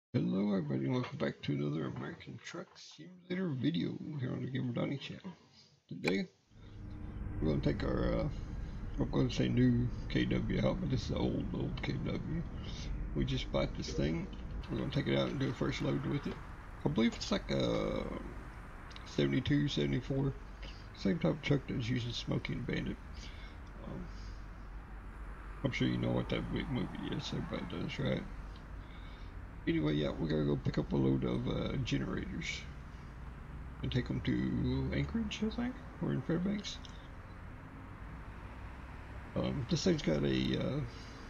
Hello everybody, and welcome back to another American Truck Simulator video here on the Gamer Donnie channel. Today, we're going to take our, I'm going to say new KW out, but this is an old KW. We just bought this thing. We're going to take it out and do a first load with it. I believe it's like a 72, 74, same type of truck that's using Smokey and Bandit. I'm sure you know what that big movie is, everybody does, right? Anyway, yeah, we're gonna go pick up a load of generators and take them to Anchorage, I think, or in Fairbanks. This thing's got a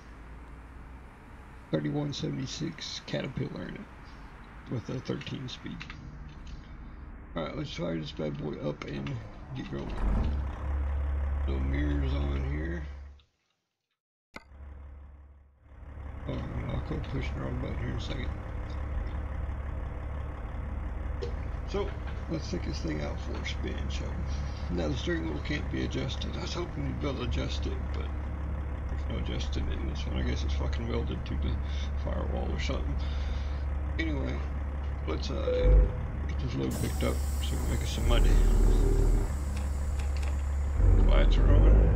3176 Caterpillar in it with a 13 speed. Alright, let's fire this bad boy up and get going. No mirrors on here. Oh, I'll go pushing the wrong button here in a second. So, let's take this thing out for a spin, shall we? Now the steering wheel can't be adjusted. I was hoping you'd be able to adjust it, but there's no adjusting it in this one. I guess it's fucking welded to the firewall or something. Anyway, let's get this load picked up so we can make us some money. Lights are on.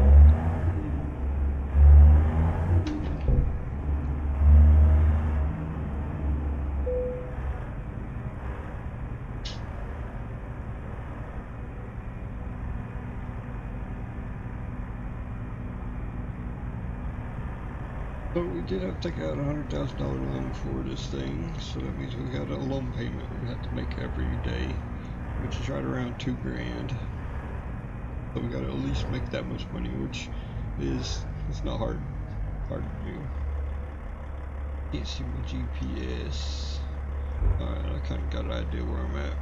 So we did have to take out a $100,000 loan for this thing, so that means we got a loan payment we have to make every day, which is right around $2,000. So we got to at least make that much money, which is it's not hard to do. Can't see my GPS. Alright, I kind of got an idea where I'm at.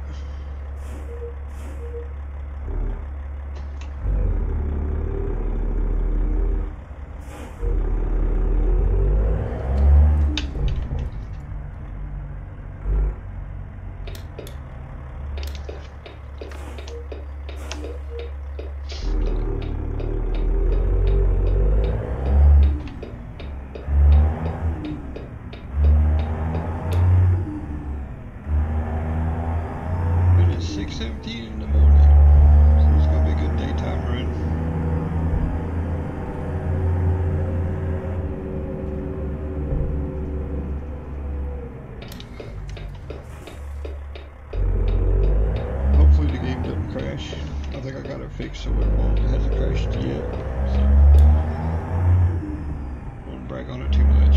Fixed so it won't. It hasn't crashed yet. So I won't brag on it too much.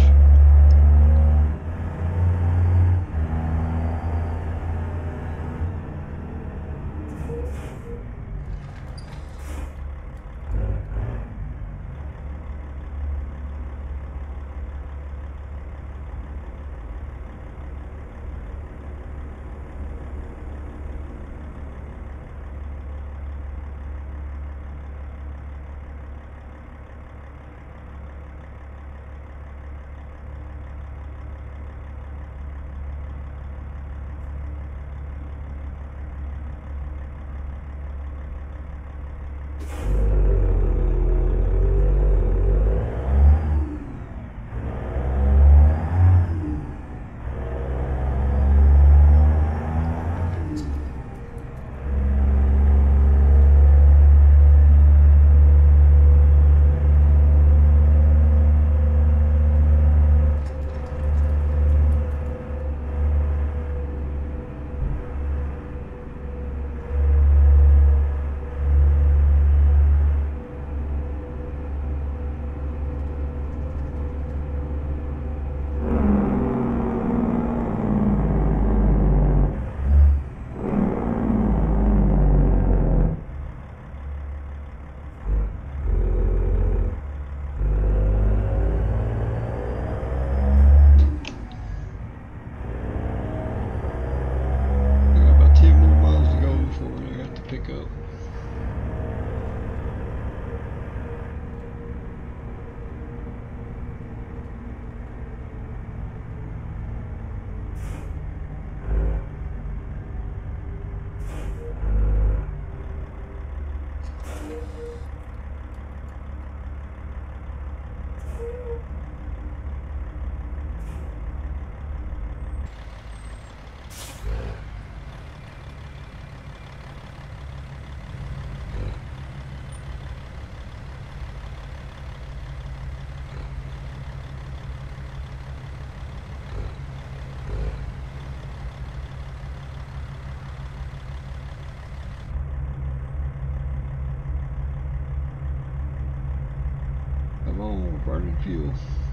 burning fuel.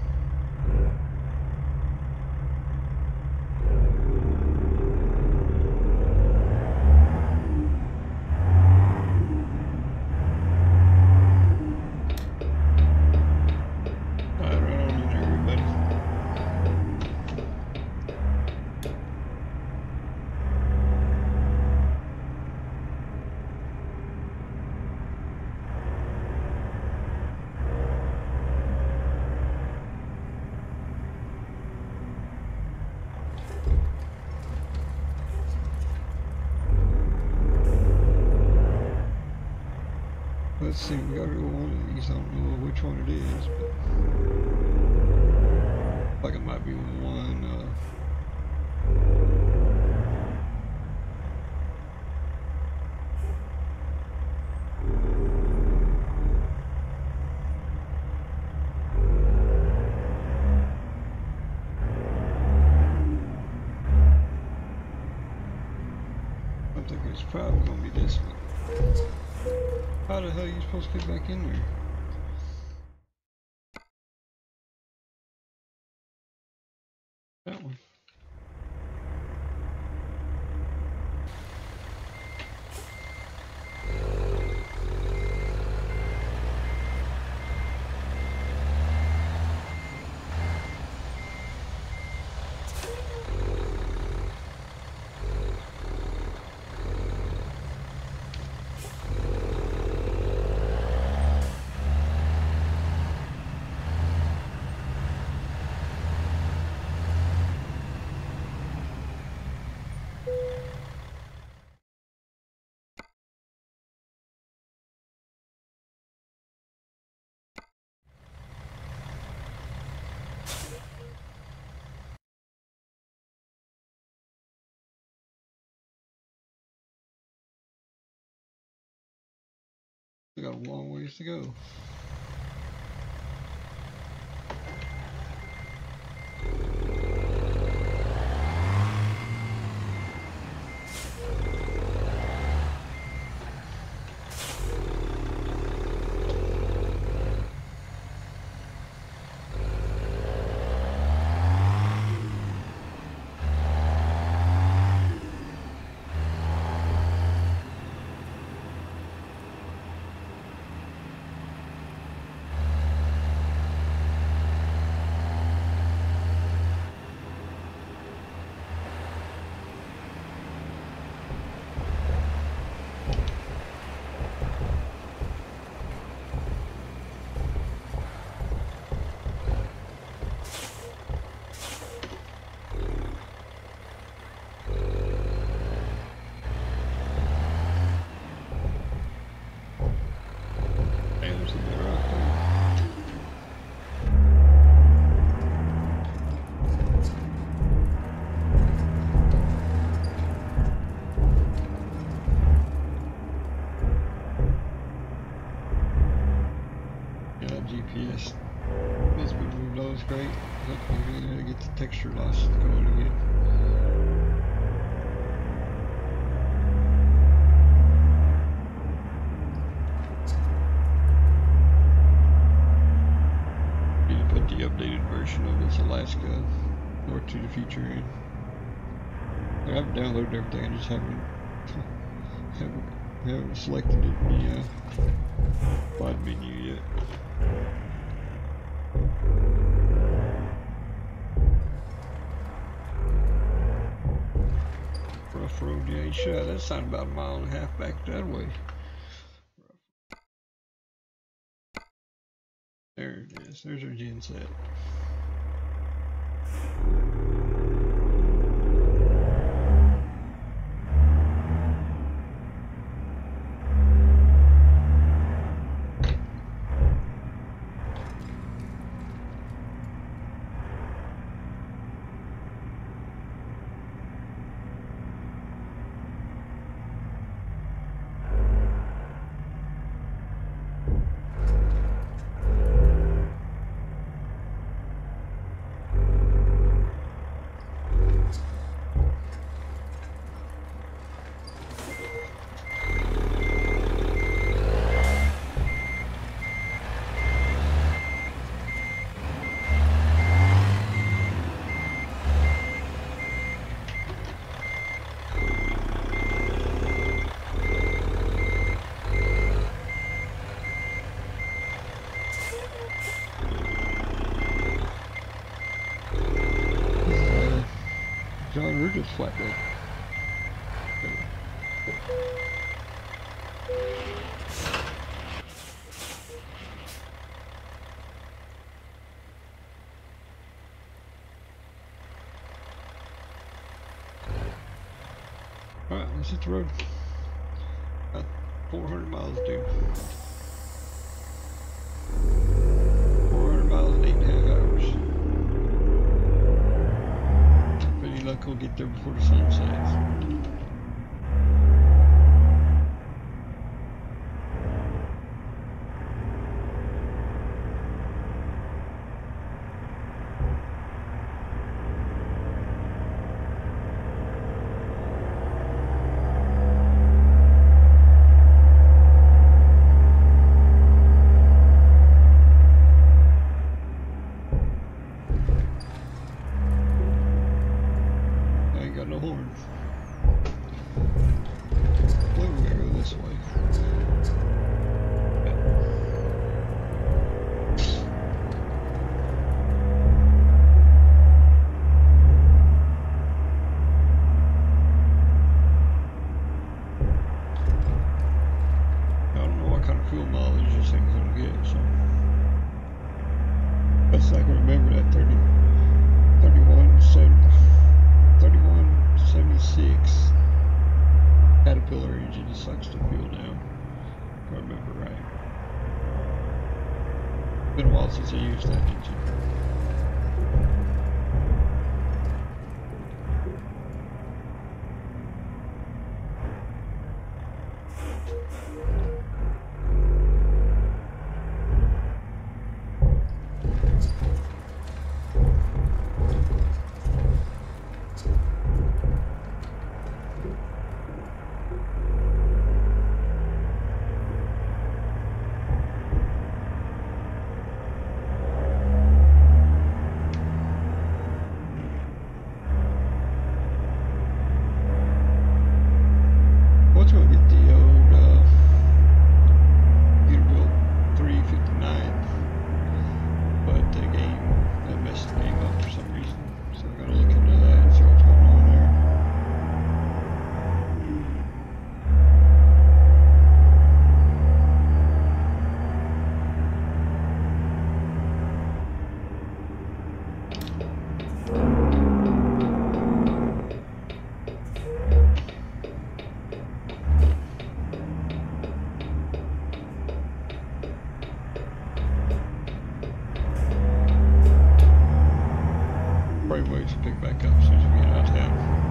Let's see, we got one of these. I don't know which one it is, but like it might be one. I think it's probably gonna be this one. How the hell are you supposed to get back in there? That one. We got a long ways to go. GPS has been moved. That was great. Look, we're gonna get the texture loss going again. Need to put the updated version of this Alaska North to the Future in. I've downloaded everything. I just haven't selected it in the quad menu yet. Rough road, yeah, shut. That sounded about a mile and a half back that way. There it is. There's our gen set. No, we're just flatbed. Alright, let's hit the road. About 400 miles, dude. 400 miles in 8.5 hours. If any luck, we'll get there before the sun sets. No horns. Well, we gotta go this way. I don't know what kind of fuel mileage this thing's gonna get, so best I can remember that 3176 Caterpillar engine just sucks the fuel down, if I remember right. Been a while since I used that engine. Ways to pick back up as soon as we get out of town.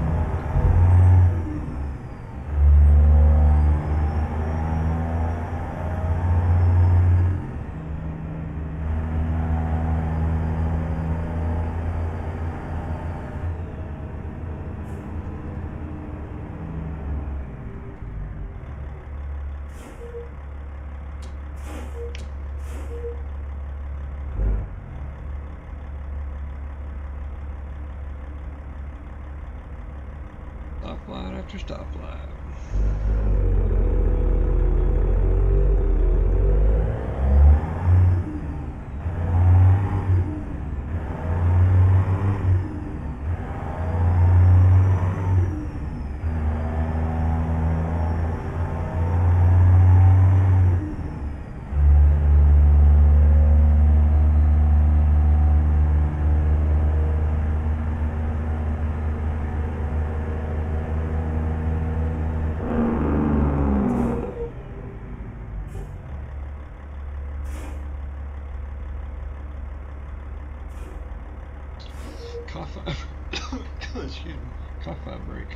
Stoplight after stoplight. Excuse me, cough break.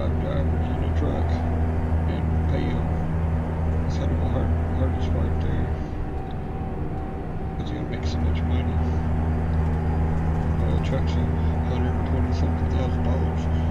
5 drivers in a truck and pay them. It's kind of a hardest part there. Because you gotta make so much money. The trucks are $120 something thousand.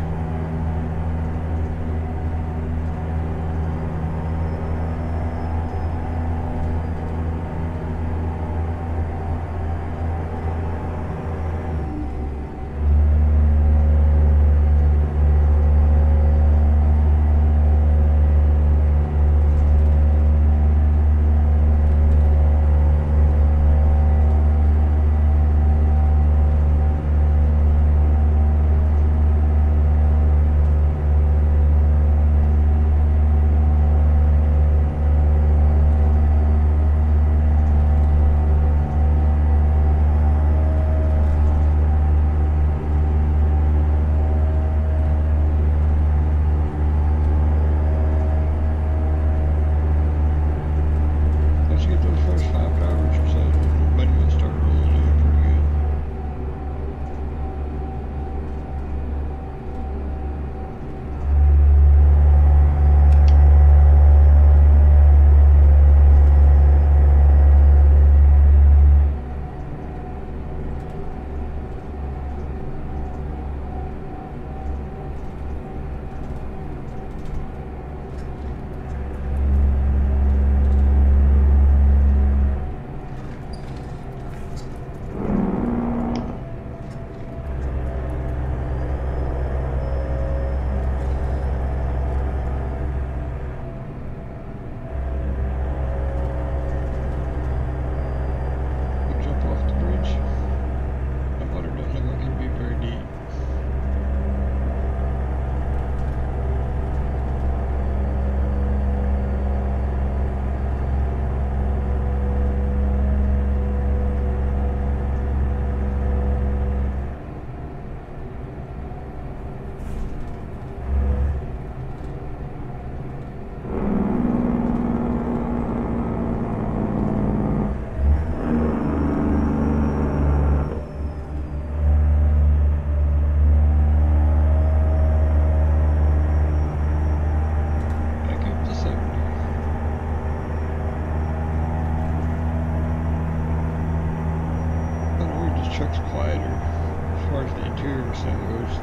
Truck's quieter as far as the interior stuff goes.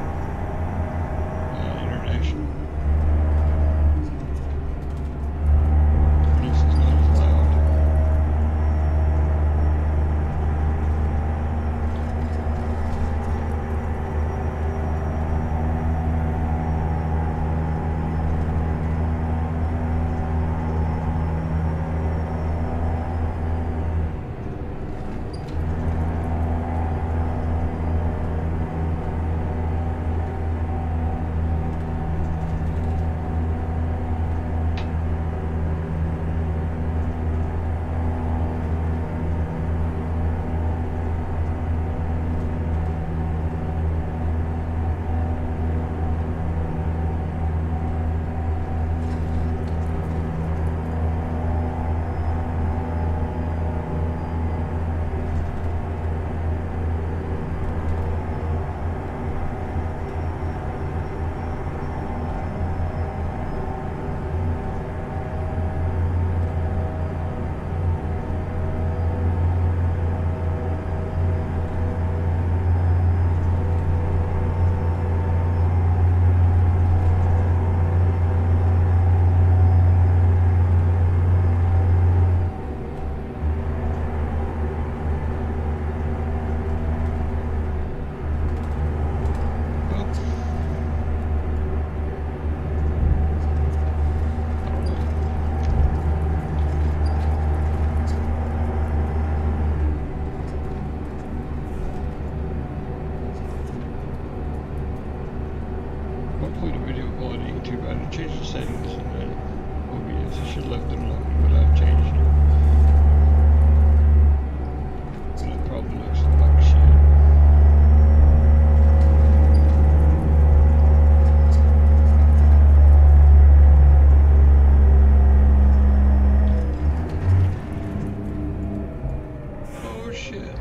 International. At least it's not as loud. Hopefully the video quality ain't too bad. I changed the settings in OBS. I should have left it alone, but I've changed it. And it probably looks like shit. Oh shit.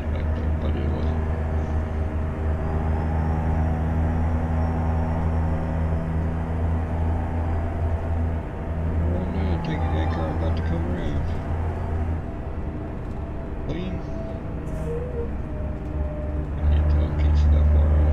back there, but it wasn't. Oh no, take your anchor, I'm about to come around. Clean. I can't tell, I can't see that far out.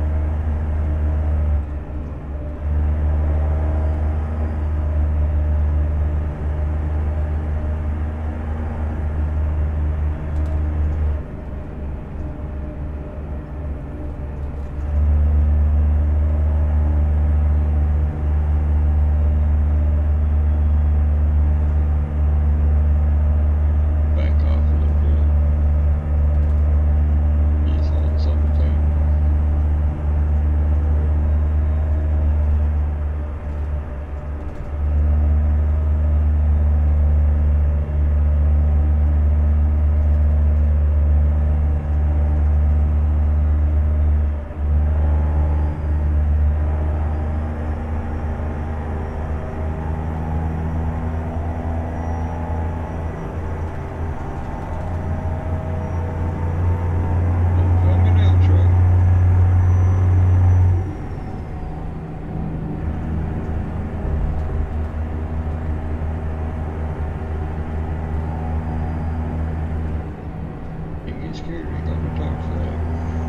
Scared, ain't got no time for that.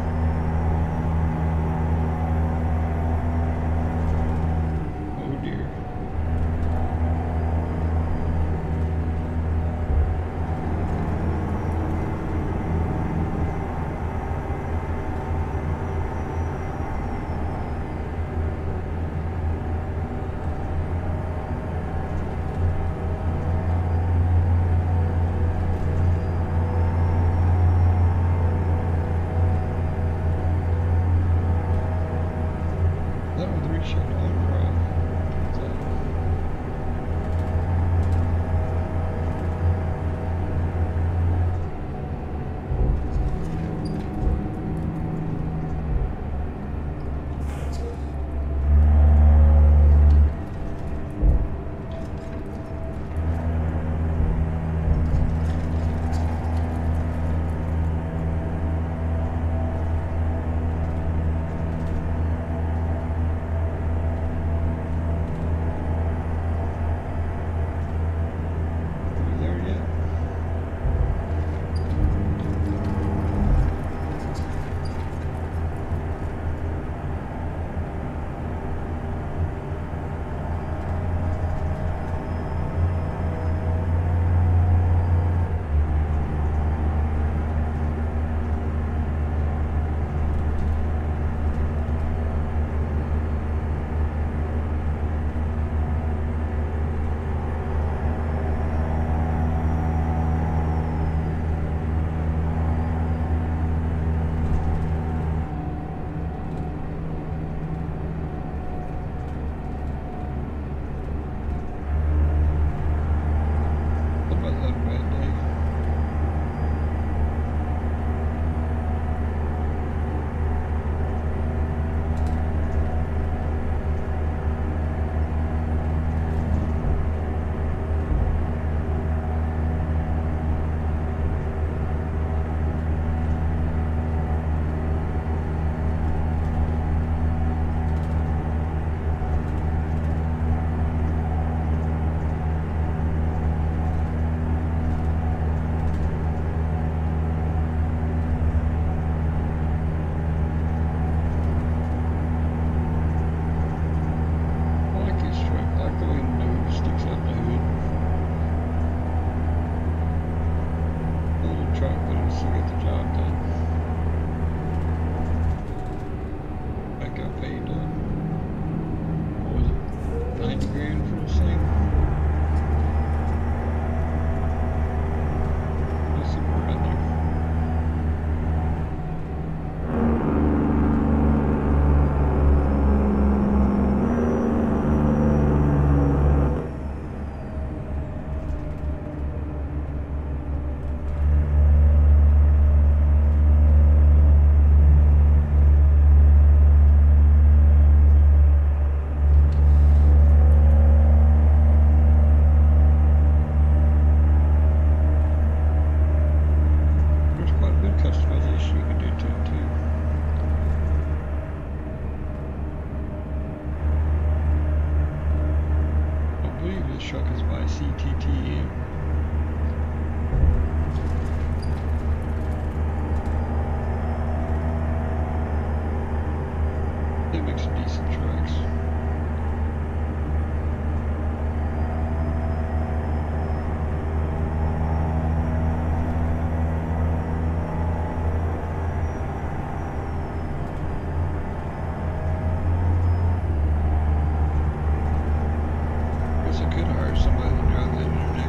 Oh dear. Shut on, bro. CTTM. They make some decent trucks. Guess I could hire somebody to drive the internet.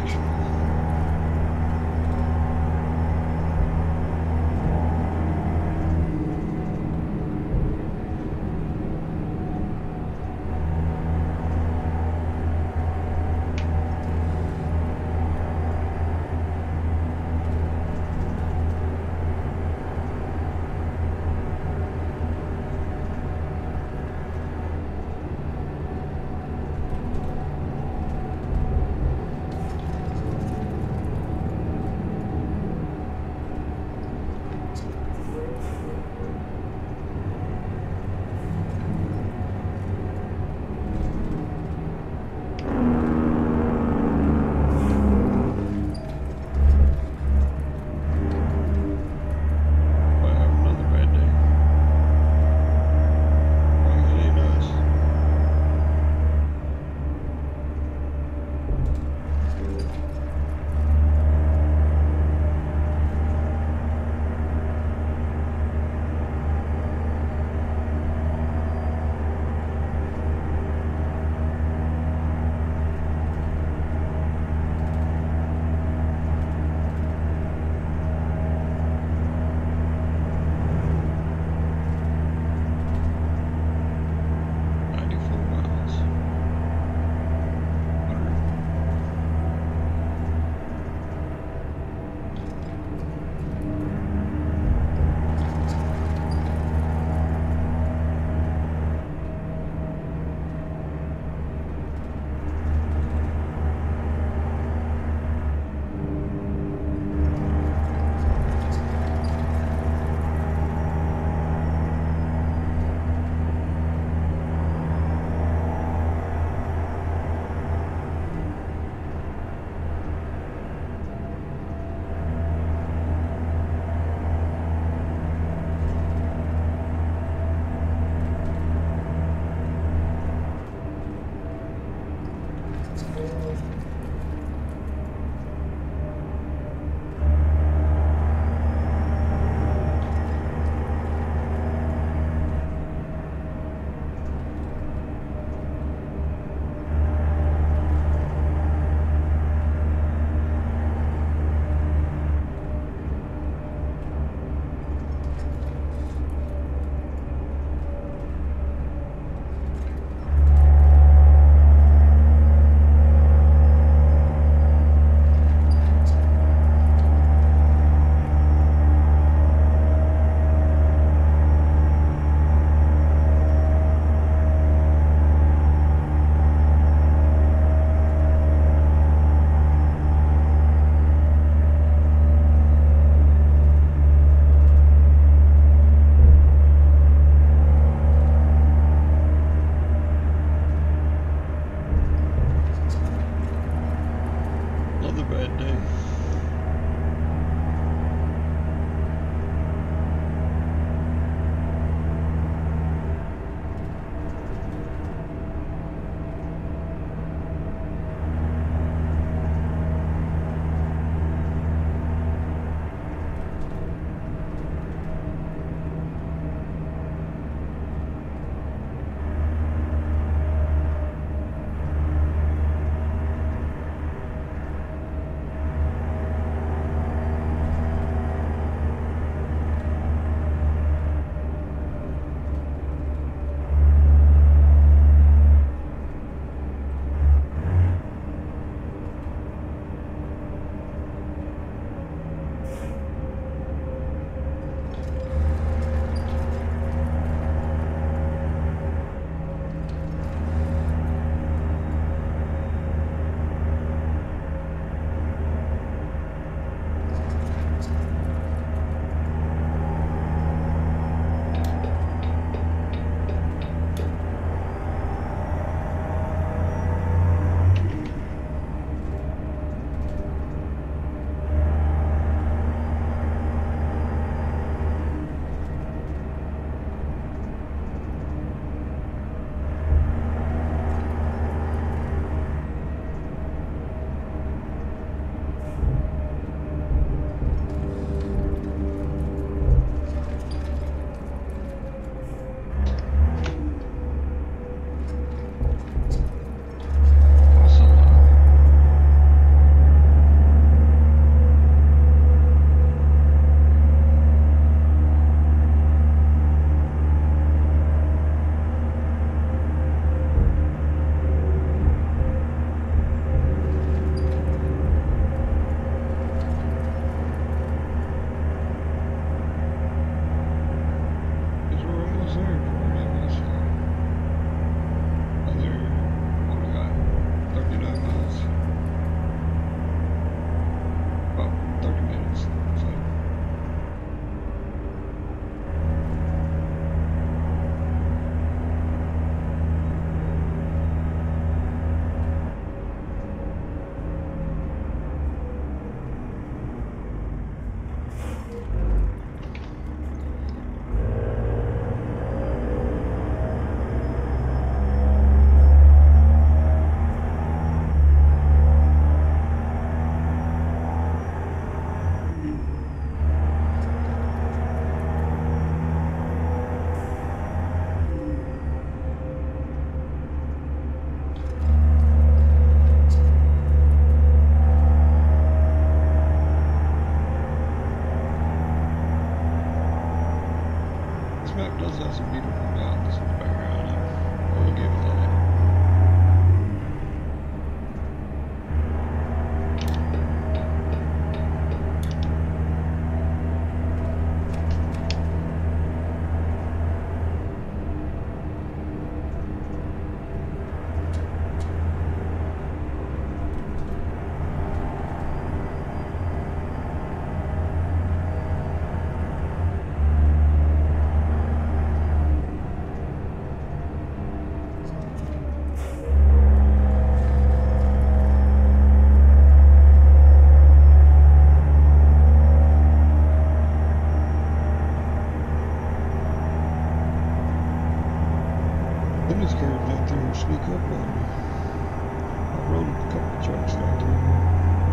This map does have some beautiful mountains in the background. I will give it that. Then this car's out there and sneak up on me. I rode a couple of trucks out there.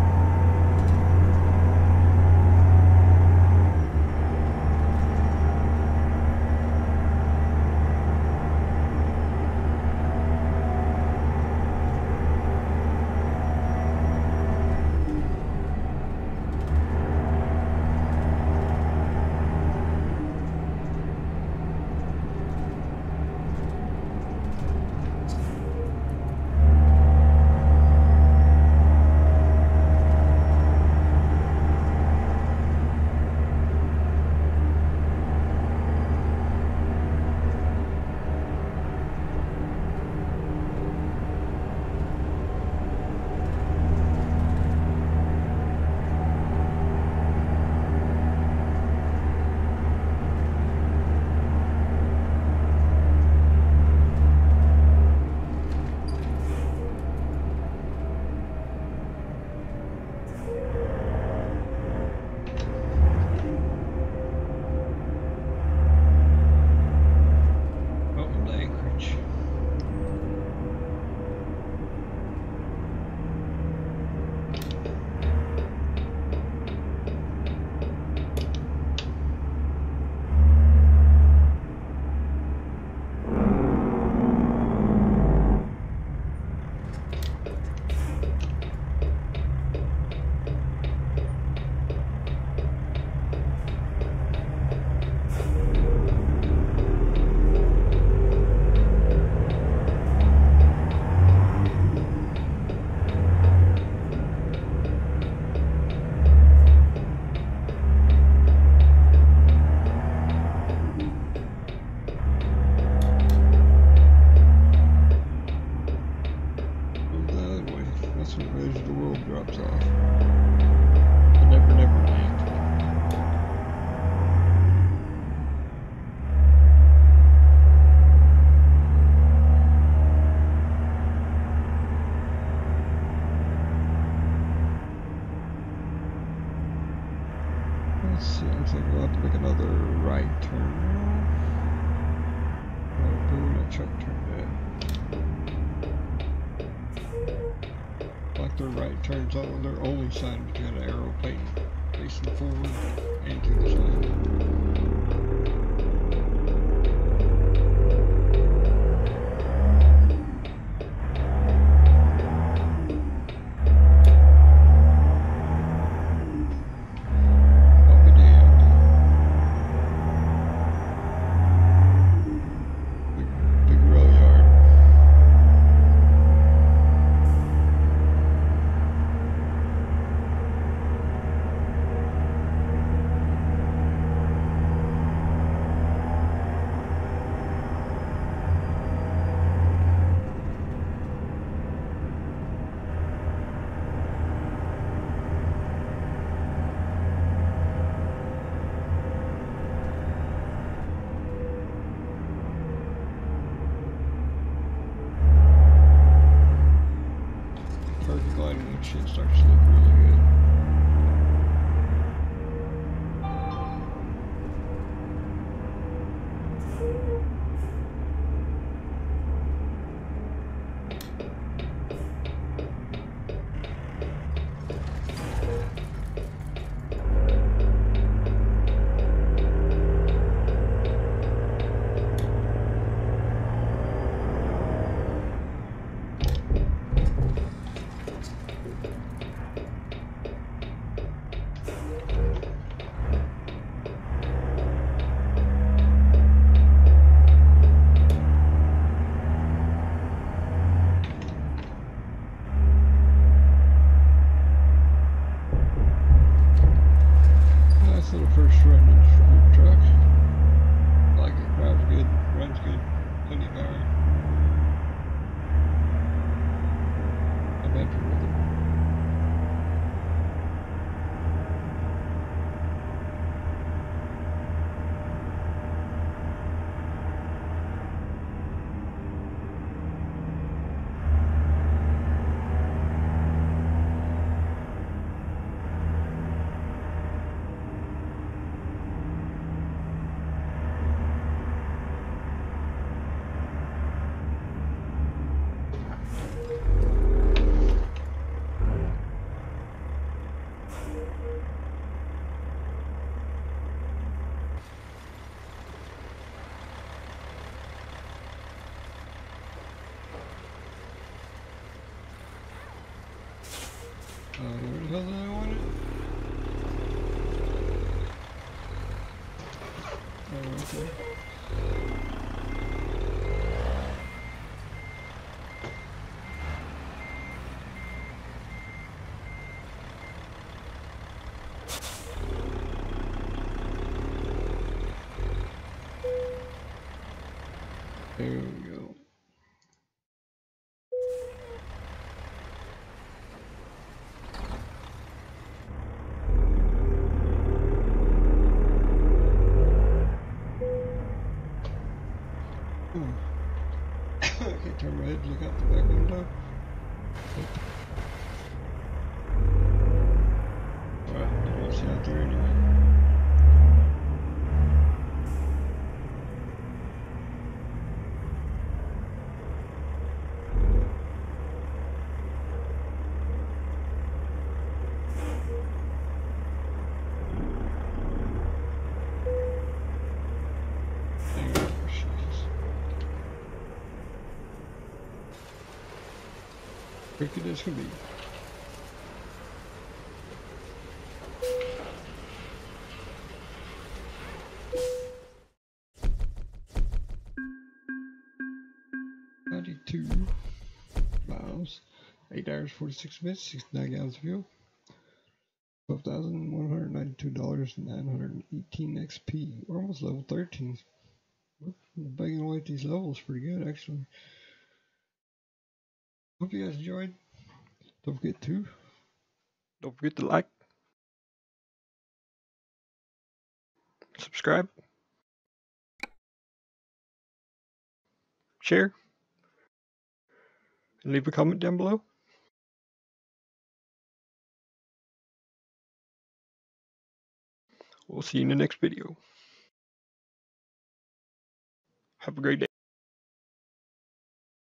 Drops off. The Never Never Land. Let's see, looks like we'll have to make another right turn. Oh, boom, that truck turned in. Like their right turns on their only sign, but you got an arrow painting facing forward and to the side. Short truck. I like it. Drives good. Runs good. Plenty of power. Not bad for weather. Where the hell did I want it? Oh, right there. There we go. Okay, turn my head, look out the back window. Well, I don't see out there anyway. There she is. Crooked as can be. Miles, 8 hours 46 minutes, 69 gallons of fuel, $12,192 XP. We're almost level 13. We're banging away at these levels pretty good, actually. Hope you guys enjoyed. Don't forget to like, subscribe, share, and leave a comment down below. We'll see you in the next video. Have a great day.